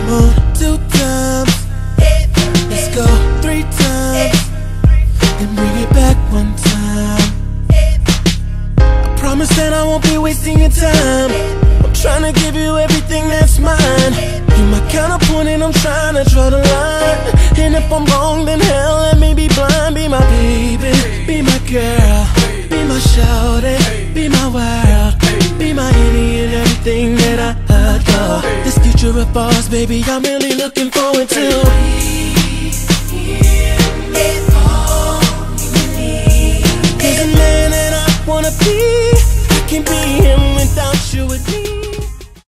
on 2 times. Let's go 3 times, and bring it back 1 time. I promise that I won't be wasting your time. I'm trying to give you everything that's mine. You my counterpoint and I'm trying to draw the line. And if I'm wrong, then hell, let me be blind. Be my baby, be my girl, be my shawty, be my world, be my any and everything that I adore. This future of ours, baby, I'm really looking forward to. Cause the man that I wanna be, I can't be him without you with me.